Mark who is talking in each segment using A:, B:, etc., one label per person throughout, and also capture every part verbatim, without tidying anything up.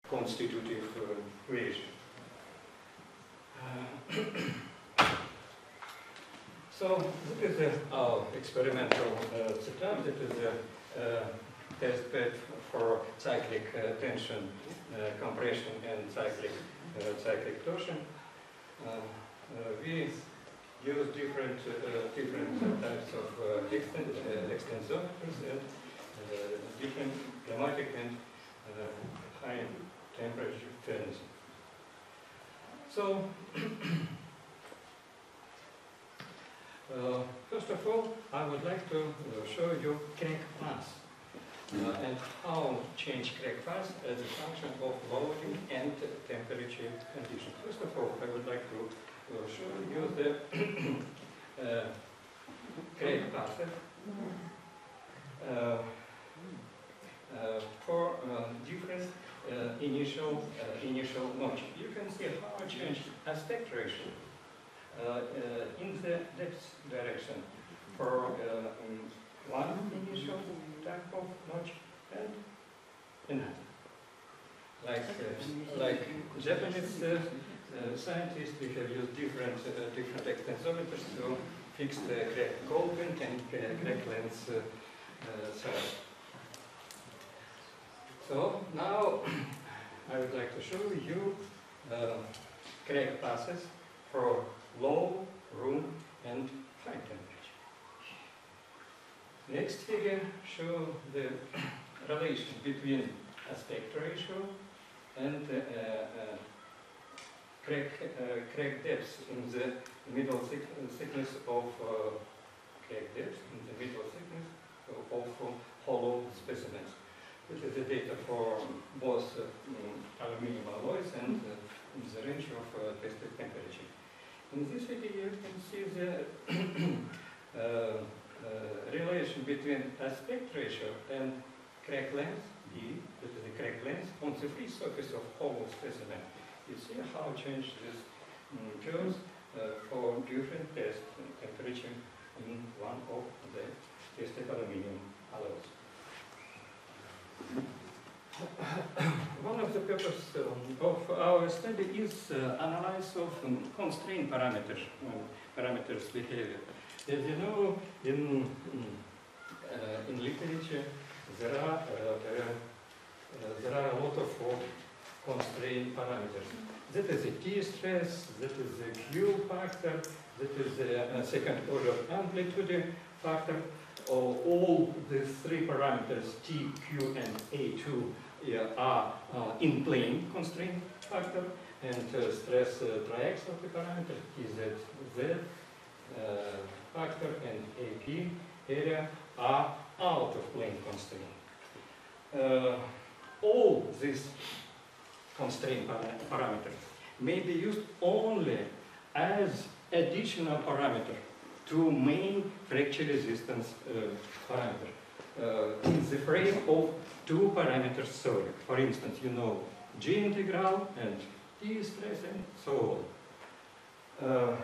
A: constitutive uh, creation. Uh, so this is uh, our experimental uh, setup. This is a uh, test bed for cyclic uh, tension uh, compression and cyclic uh, cyclic torsion. Uh, uh, we use different uh, different types of uh, extend, uh, extensometers and uh, different pneumatic and uh, high temperature furnaces. So, uh, first of all, I would like to uh, show you crack path uh, and how change crack path as a function of loading and temperature conditions. First of all, I would like to uh, show you the uh, crack path uh, uh, for uh, different uh, initial uh, initial notch. You can see how I change aspect ratio uh, uh, in the depth direction for uh, um, one initial type of notch and another. Like uh, like Japanese uh, uh, scientists, we have used different uh, different extensometers to fix the crack Colvin and uh, crack length uh, uh, size. So now I would like to show you uh, crack passes for low, room and high temperature. Next figure shows the relation between aspect ratio and uh, uh, crack, uh, crack depth in the middle thick thickness of uh, crack depth in the middle thickness of, of hollow specimens. This is the data for both uh, um, aluminium alloys and uh, the range of uh, tested temperature. In this video, you can see the uh, uh, relation between aspect ratio and crack length, D, that is the crack length, on the free surface of hollow specimen. You see how change this um, curves uh, for different test temperature in one of the tested aluminium alloys. One of the purposes um, of our study is uh, analysis of um, constraint parameters, uh, parameters behavior. As you know, in uh, in literature, there are uh, uh, there are a lot of uh, constraint parameters. That is the T stress, that is the Q factor, that is the uh, second order amplitude factor. All, all these three parameters, T, Q, and A two, uh, are uh, in plane constraint factor, and uh, stress uh, triax of the parameter, T Z, Z uh, factor, and A P area are out of plane constraint. Uh, all these constraint parameters may be used only as additional parameter to main fracture resistance uh, parameter uh, in the frame of two parameters theory. For instance, you know G integral and T stress and so on. Uh,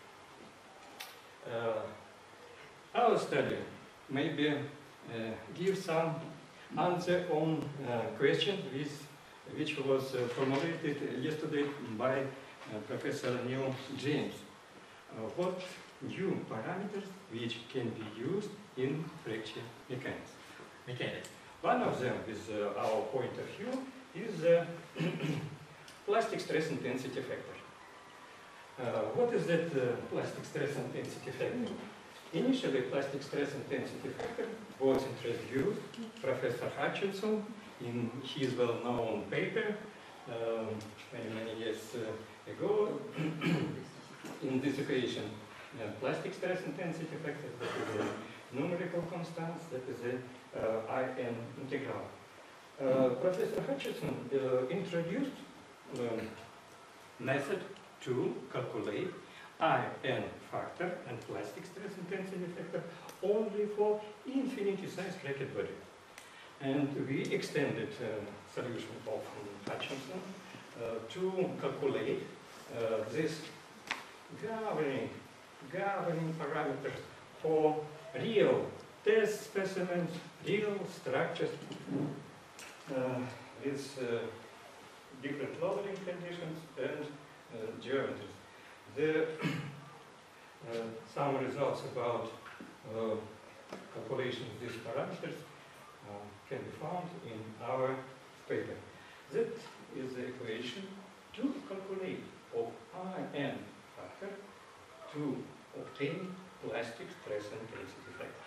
A: uh, our study maybe uh, give some answer on uh, question with, which was uh, formulated yesterday by uh, Professor Neil James. Uh, what new parameters which can be used in fracture mechanics. mechanics. One of them, with uh, our point of view, is the uh, plastic stress intensity factor. Uh, what is that uh, plastic stress intensity factor? Initially, plastic stress intensity factor was introduced by Professor Hutchinson in his well-known paper um, many, many years uh, ago in this equation. Uh, plastic stress intensity factor, that is a numerical constant, that is a uh, I N integral. Uh, Professor Hutchinson uh, introduced um, method to calculate I N factor and plastic stress intensity factor only for infinity size cracked body. And we extended uh, solution of Hutchinson uh, to calculate uh, this governing governing parameters for real test specimens, real structures uh, with uh, different loading conditions and uh, geometries. The, uh, some results about uh, calculations of these parameters uh, can be found in our paper. That is the equation to calculate of I n factor to obtain plastic stress and intensity factor.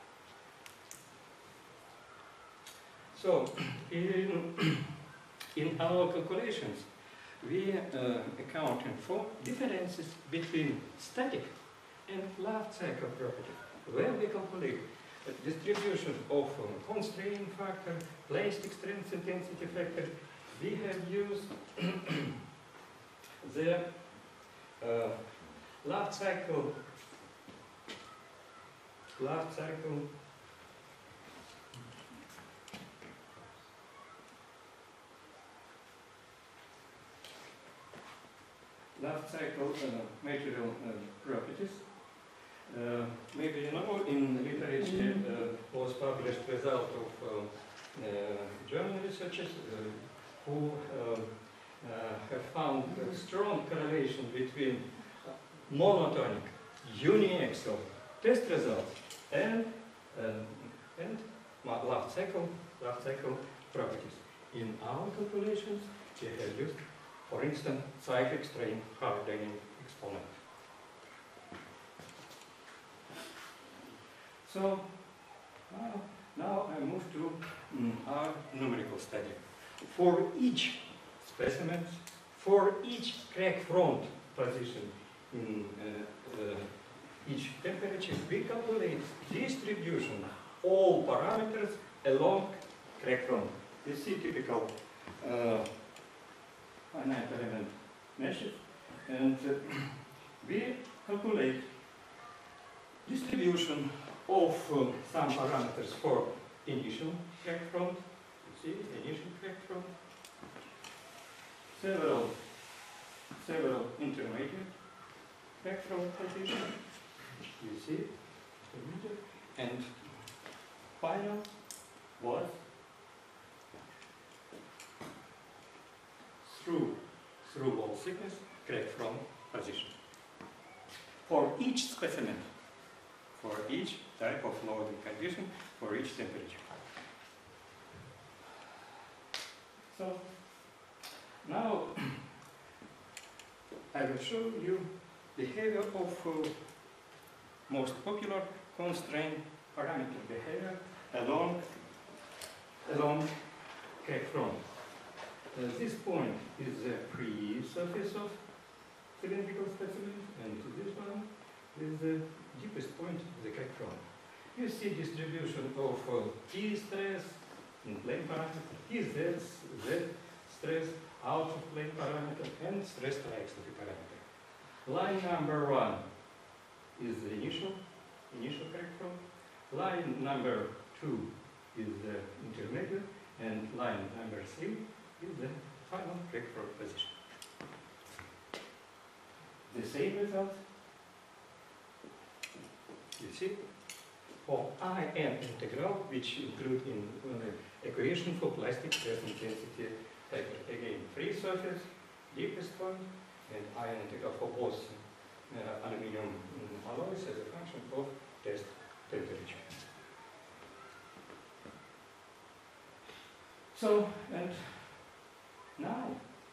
A: So, in, in our calculations, we uh, accounting for differences between static and life cycle property. When we calculate the distribution of uh, constraint factor, plastic strength intensity factor, we have used the uh, life cycle life cycle life cycle uh, material uh, properties. Uh, maybe you know, in literature uh, was published result of uh, uh, German researchers uh, who uh, uh, have found a strong correlation between monotonic uniaxial test results and uh, and life cycle life cycle properties. In our calculations, we have used, for instance, cyclic strain hard-dynamic exponent. So now, now I move to mm, our numerical study. For each specimen, for each crack front position in uh, uh, each temperature, we calculate distribution of all parameters along crack front. You see typical uh, finite element meshes, and uh, we calculate distribution of uh, some parameters for initial crack front. You see, initial crack front, several, several intermediate crack front positions. You see, intermediate, and final was through through wall thickness crack front position. For each specimen, for each type of loading condition, for each temperature. So now I will show you behavior of uh, most popular constraint parameter behavior along along crack front. Uh, this point is the free surface of cylindrical specimen, and this one is the deepest point of the crack front. You see distribution of uh, T stress in plane parameter, T Z, Z stress out of plane parameter, and stress triaxis parameter. Line number one is the initial, initial crack front. Line number two is the intermediate, and line number three is the final crack front position. The same result. You see, for I n integral, which include in uh, equation for plastic stress intensity factor. Again, free surface, deepest point, and I n integral for both uh, aluminum alloys as a function of test temperature. So, and now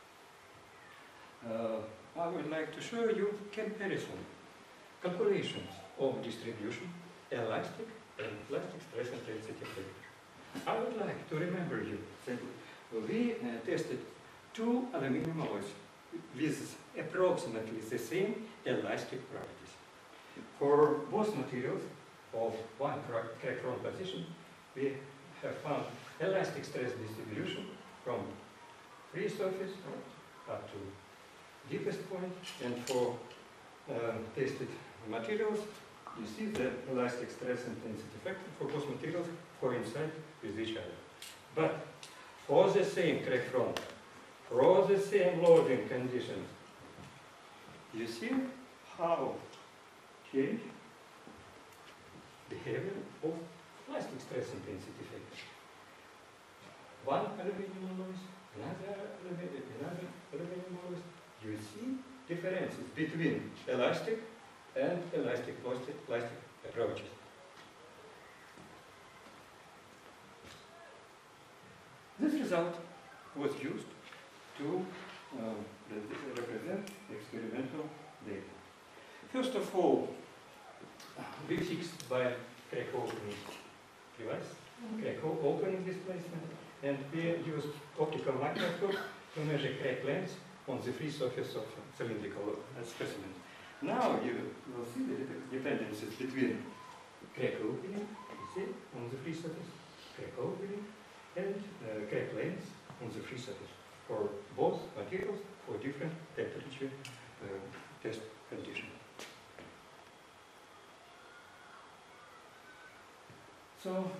A: uh, I would like to show you comparison, calculations of distribution, elastic and plastic stress intensity factor. I would like to remember you that we uh, tested two aluminum alloys with approximately the same elastic properties. For both materials of one crack front position, we have found elastic stress distribution from free surface up to deepest point, and for uh, tested materials, you see the elastic stress intensity factor for both materials coincide with each other. But for the same crack front, for the same loading conditions, you see how change behavior of plastic stress intensity factor. One aluminum alloys another, alumi- another aluminum alloys, you see differences between elastic and elastic plastic, plastic approaches. This result was used to uh, re- represent experimental data. First of all, we fixed by crack opening device, crack o- opening displacement, and we used optical microscope to measure crack length on the free surface of cylindrical uh, specimen. Now you will see the dependencies between crack opening, you see, on the free surface, crack opening, and uh, crack length on the free surface for both materials for different temperature uh, test conditions. So,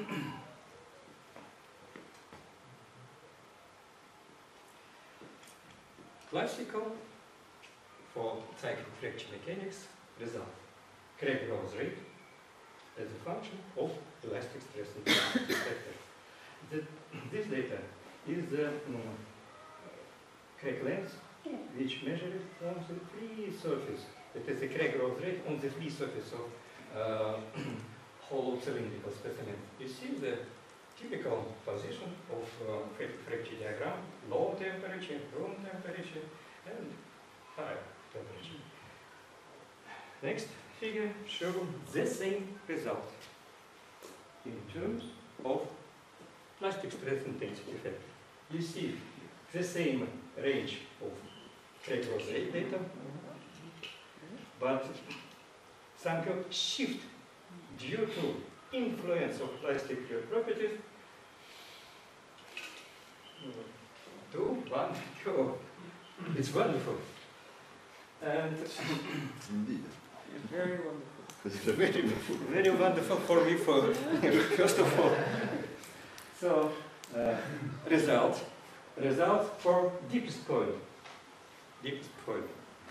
A: classical for cyclic fracture mechanics result. Crack growth rate as a function of elastic stress intensity factor. The, this data is the um, crack length which measured on the free surface. It is the crack growth rate on the free surface of uh, hollow cylindrical specimen. You see the typical position of uh, fracture diagram: low temperature, room temperature, and high temperature. Next figure shows the same result in terms of plastic stress intensity factor. You see the same range of crack growth rate data, but some kind of shift due to influence of plastic properties to one curve. It's wonderful. And
B: Indeed.
C: Very wonderful.
A: very, very wonderful for me, for first of all. So, uh, result, result for deepest point, deepest point.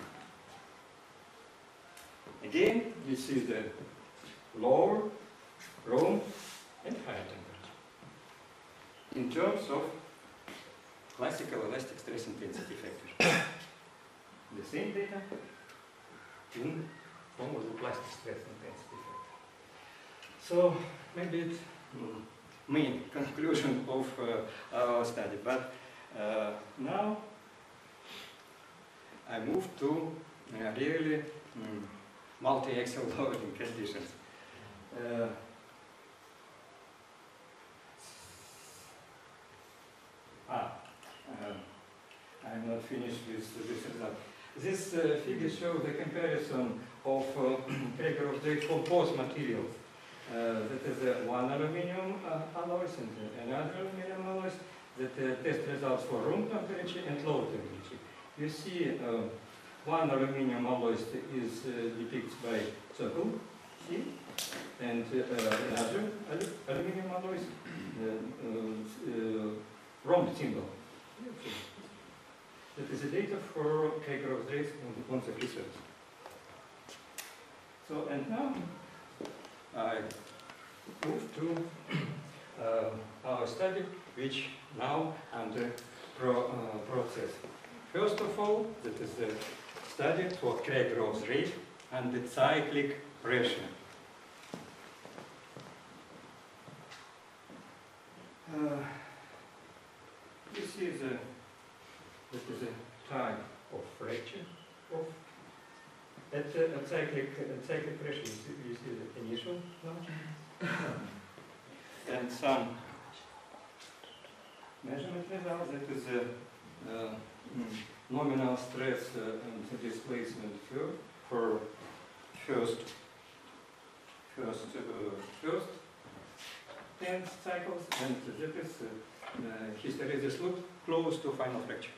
A: Again, you see the lower, room, and higher temperature. In terms of classical elastic stress intensity factor. The same data in form of the plastic stress intensity factor. So maybe it's mm, main conclusion of uh, our study. But uh, now I move to uh, really mm, multi-axial loading conditions. Uh, ah, uh, I'm not finished with this result. This uh, figure shows the comparison of uh, crack growth rate for both materials. Uh, that is uh, one aluminium uh, alloys and another aluminium alloys that uh, test results for room temperature and low temperature. You see uh, one aluminium alloy is uh, depicted by circle, see, and uh, another alu aluminium alloys uh, uh, uh, rhomb symbol. That is the data for crack growth rates on, on the free surface. So, and now I move to uh, our study, which now under pro, uh, process. First of all, that is the study for crack growth rate and the cyclic pressure. Uh, this is a That is a type of fracture of at, uh, at cyclic at cyclic pressure. You see, you see the initial large and some measurement result. That is a uh, mm, nominal stress uh, and displacement for for first first uh, first ten cycles, and that is uh, uh, hysteresis loop close to final fracture.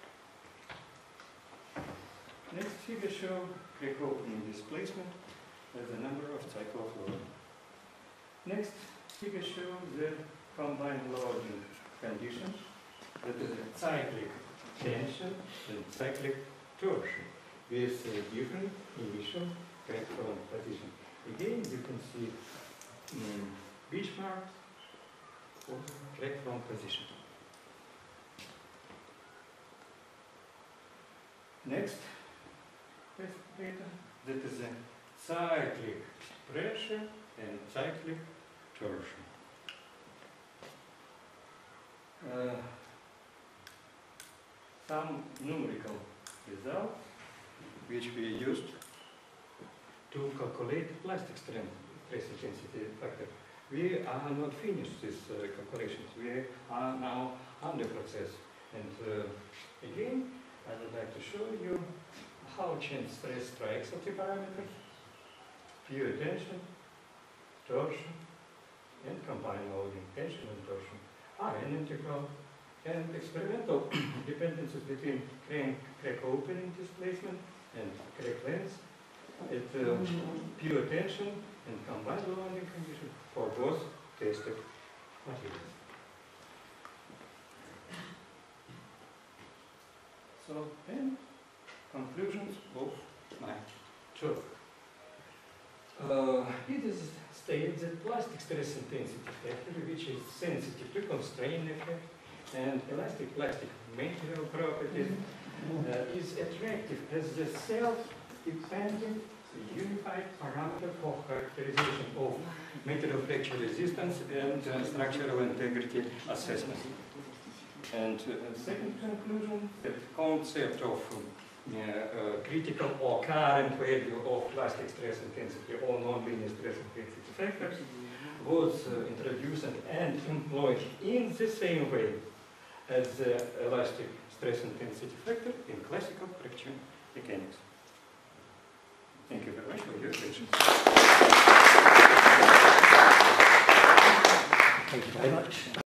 A: Next figure shows crack opening displacement as the number of cycles loaded. Next figure shows the combined loading conditions, that is a cyclic tension and cyclic torsion with a different initial crack front position. Again, you can see um, benchmarks for crack front position. next data, that is a cyclic pressure and cyclic torsion. Uh, some numerical results which we used to calculate plastic strength, stress intensity factor. We are not finished these uh, calculations. We are now under process. And uh, again, I would like to show you how change stress strikes of the parameters, pure tension, torsion, and combined loading, tension and torsion, are an integral and experimental dependencies between crank, crack opening displacement and crack length at uh, pure tension and combined loading condition for both tested materials. So, then, conclusions of my talk. Uh, it is stated that plastic stress intensity factor, which is sensitive to constraint effect and elastic plastic material properties, uh, is attractive as the self-dependent unified parameter for characterization of material fracture resistance and uh, structural integrity assessment. And uh, second conclusion, that concept of uh, uh, critical or current value of plastic stress intensity or nonlinear stress intensity factors was uh, introduced and employed in the same way as the elastic stress intensity factor in classical fracture mechanics. Thank you very much for your attention.
B: Thank you very much.